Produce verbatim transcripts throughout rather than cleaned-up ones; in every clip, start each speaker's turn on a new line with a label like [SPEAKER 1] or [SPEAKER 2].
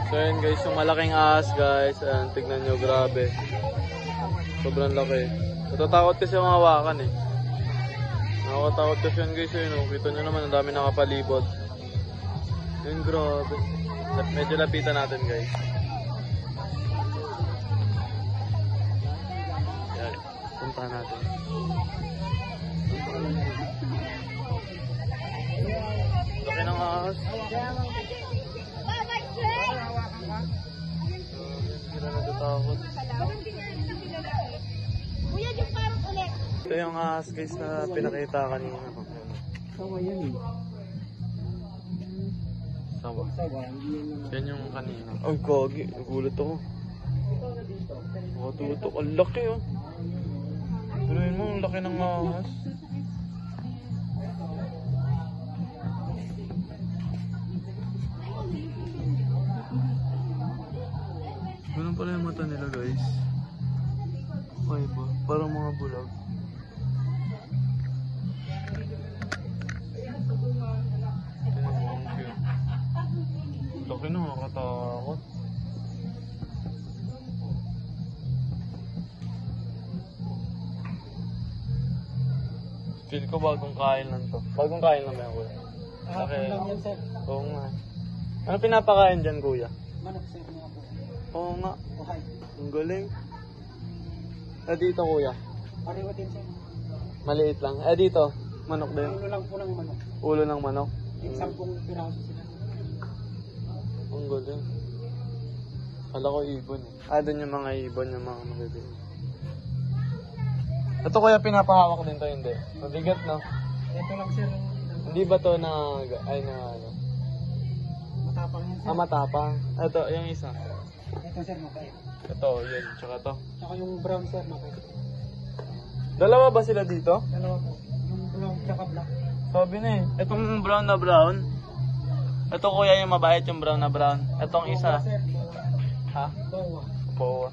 [SPEAKER 1] So yun guys, yung malaking ahas guys. Ayan, tignan nyo, grabe. Sobrang laki. Natatakot kasi yung hawakan eh. Nakakatakot kasi yan guys. Yun, oh. Kita nyo naman, ang dami nakapalibot. Yun, grabe. Medyo lapitan natin guys. Yan, puntahan natin. Laki ng ahas. Sila natatakot. Ito yung ahas guys na pinakita kanina.
[SPEAKER 2] Sawa yan eh.
[SPEAKER 1] Sawa. Yan yung kanina. Ay, kagi. Nagulat ako. Nakatutok. Ang laki oh. Pero yun mo, ang laki ng ahas. Ganun pala yung mata nila guys. Okay ba? Parang mga bulag. Laki na, nakakatakot. Feel ko bagong kain lang to. Bagong kain lang ba yan kuya?
[SPEAKER 2] Laki lang yan sir.
[SPEAKER 1] Oo nga. Ano pinapakain dyan kuya?
[SPEAKER 2] Manok sir mo ako.
[SPEAKER 1] Oo nga.
[SPEAKER 2] Okay.
[SPEAKER 1] Ang galing. Eh dito kuya?
[SPEAKER 2] Pareho din sir.
[SPEAKER 1] Maliit lang. Eh dito? Manok din?
[SPEAKER 2] Ulo lang po ng manok.
[SPEAKER 1] Ulo ng manok?
[SPEAKER 2] Yung sampung piraso sila.
[SPEAKER 1] Ang galing. Kala ko ibon eh. Ah, dun yung mga ibon, yung mga magagawin. Ito kuya pinapahawak din to, hindi? Mabigat no?
[SPEAKER 2] Ito lang sir.
[SPEAKER 1] Hindi ba to na, ay na ano?
[SPEAKER 2] Matapang yan sir.
[SPEAKER 1] Ah, matapang. Ito, yung isa.
[SPEAKER 2] Ito sir, mabait.
[SPEAKER 1] Ito, yun, tsaka to.
[SPEAKER 2] Tsaka yung brown sir, mabait.
[SPEAKER 1] Dalawa ba sila dito?
[SPEAKER 2] Dalawa po. Yung brown tsaka black.
[SPEAKER 1] Sabi na eh. Itong brown na brown. Ito kuya yung mabait, yung brown na brown. Itong isa.
[SPEAKER 2] Sir,
[SPEAKER 1] Ha?
[SPEAKER 2] bawa.
[SPEAKER 1] Bawa.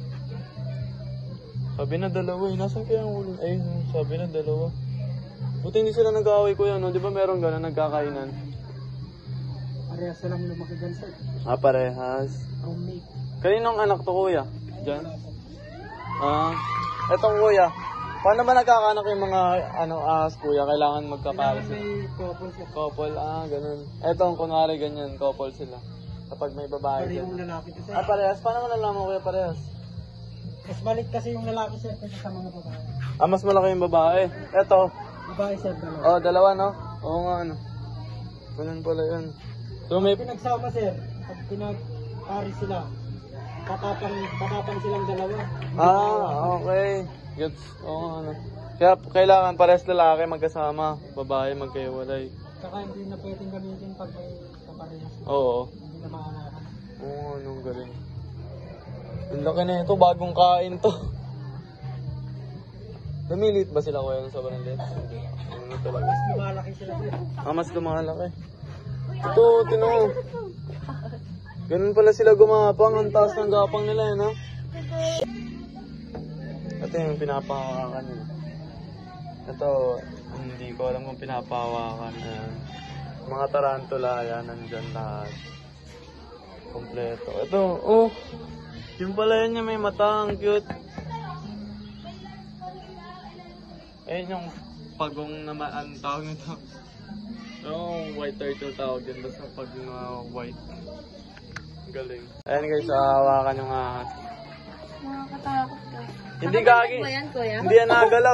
[SPEAKER 1] Sabi na dalawa eh. Nasaan kaya ang ulo? Ay, sabi na dalawa. Buti hindi sila nag-aaway kuya, no? Di ba meron gano'n nagkakainan?
[SPEAKER 2] Parehas na lang lumaki dyan sir.
[SPEAKER 1] Ah, parehas.
[SPEAKER 2] Roommate.
[SPEAKER 1] Kaninong anak to kuya? Diyan? Ah, etong kuya. Paano ba nagkakanak yung mga ano ahas kuya? Kailangan magkapares
[SPEAKER 2] Kailangan may couple sir.
[SPEAKER 1] couple, ah, ganun. Etong kunwari ganyan, couple sila. Kapag may babae
[SPEAKER 2] Parehong
[SPEAKER 1] dyan.
[SPEAKER 2] lalaki to sir.
[SPEAKER 1] Ah, parehas? Paano mo nalaman kuya parehas?
[SPEAKER 2] Mas balik kasi yung lalaki sir kaysa sa mga babae.
[SPEAKER 1] Ah, mas malaki yung babae. Eto.
[SPEAKER 2] Babae sir, dalawa.
[SPEAKER 1] Oh, dalawa no? Oo nga ano. Ganun pala yun. So may...
[SPEAKER 2] Pinagsama sir, pag pinag-pari sila, tatapang, tatapang silang dalawa.
[SPEAKER 1] Ah, okay. Gets. Oo nga ano. Kaya kailangan parehas lalaki magkasama. Babae magkaiwalay.
[SPEAKER 2] Saka hindi na pwedeng gamitin pag may kaparehas.
[SPEAKER 1] Oo.
[SPEAKER 2] Hindi na maalaman.
[SPEAKER 1] Oo, anong galing. Ang laki na ito, bagong kain to. Lumilit ba sila kuya ng sobrang liit? Hindi. Ano talaga?
[SPEAKER 2] Mas lumalaki sila sir.
[SPEAKER 1] Ah, mas lumalaki. Ito, tino. Ganun pala sila gumapang. Ang taas ng gapang nila yun, ha? Ito yung pinapahawakan nila. Ito, hindi ko alam kung pinapahawakan. Ayan. Mga tarantula, yan, nandyan lahat. Kompleto. Ito, oh. Yung pala yun yung may mata, ang cute. Ayun yung pagong naman, ang tawag nito. No, white turtle tawag din. Basta pag uh, white. Galing. Ayan guys, hawakan yung ahas.
[SPEAKER 3] Nakakatakot ka.
[SPEAKER 1] Hindi gagi.
[SPEAKER 3] Ba yan, kuya?
[SPEAKER 1] Hindi yan nagalaw.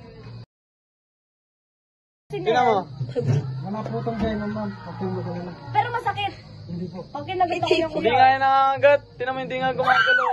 [SPEAKER 1] Tingnan mo.
[SPEAKER 2] Wala po itong venom ma'am. Okay mo na.
[SPEAKER 3] Pero masakit.
[SPEAKER 2] Hindi po.
[SPEAKER 3] Pag kinagat ako yung
[SPEAKER 1] Hindi nga yan nangagat. Tingnan mo, hindi nga gumagalaw.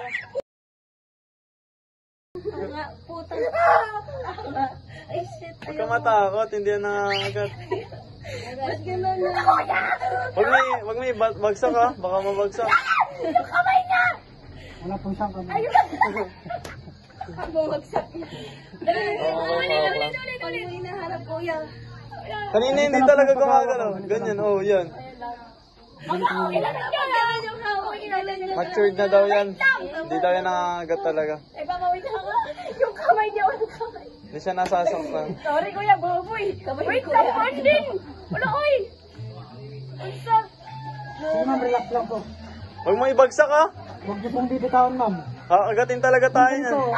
[SPEAKER 3] nga, putang. Ay, shit.
[SPEAKER 1] Huwag ka matakot, hindi yan nangagat.
[SPEAKER 3] Ba't gano'n na?
[SPEAKER 1] Huwag may, huwag may ba- bagsak ha. Baka mabagsak.
[SPEAKER 3] Yung kamay niya!
[SPEAKER 2] Wala pong siyang kamay.
[SPEAKER 3] Bumagsak. Dali,
[SPEAKER 1] Oo,
[SPEAKER 3] dali,
[SPEAKER 1] oo,
[SPEAKER 3] dali,
[SPEAKER 1] oo.
[SPEAKER 3] dali, dali. Ano yung hinaharap ko yan?
[SPEAKER 1] Kanina hindi talaga gumagalaw. Ganyan, oh, yan.
[SPEAKER 3] Ano, ilalim niya! Ilalim yung hawak, ilalim niya.
[SPEAKER 1] Matured na daw yan. Hindi daw yan nangagat talaga.
[SPEAKER 3] Eh, baka wait lang ako. Yung kamay niya, walang kamay.
[SPEAKER 1] Hindi siya nasasaktan.
[SPEAKER 3] Sorry, kuya, baboy. Wait lang, Martin! Wala, oy! What's up?
[SPEAKER 2] Sige ma'am, relax lang po.
[SPEAKER 1] Huwag mo ibagsak ha.
[SPEAKER 2] Huwag niyo pong bibitawan, ma'am.
[SPEAKER 1] Kakagatin talaga tayo yan.
[SPEAKER 2] Ito.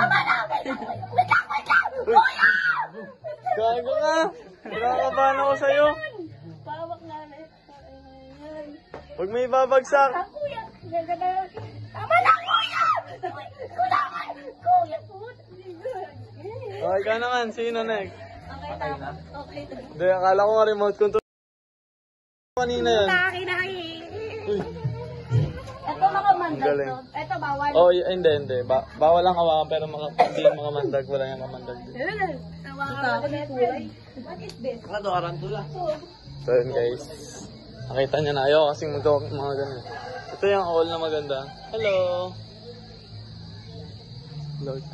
[SPEAKER 1] Uy! Gago ka! Nakakabahan ako sa'yo.
[SPEAKER 3] Pawak na na.
[SPEAKER 1] Huwag mo ibabagsak.
[SPEAKER 3] Ah, kuya. Ganda. Tama na, kuya! Kuya! Kuya, puto.
[SPEAKER 1] Okay ka naman. Sino next?
[SPEAKER 3] Okay, tama. Okay.
[SPEAKER 1] Hindi, akala ko nga remote control. Kanina yan.
[SPEAKER 3] Taki na
[SPEAKER 1] Uy.
[SPEAKER 3] Ito mga mandag
[SPEAKER 1] Galing.
[SPEAKER 3] to. Ito bawal.
[SPEAKER 1] Oh, y- hindi, hindi. Ba bawal lang hawakan pero mga, hindi yung mga mandag. Wala yung kamandag.
[SPEAKER 3] Tawakan ko na kulay. What is this?
[SPEAKER 1] So yun guys. Nakita niya na. Ayaw kasing magawa ng mga ganun. Ito yung all na maganda. Hello! Hello.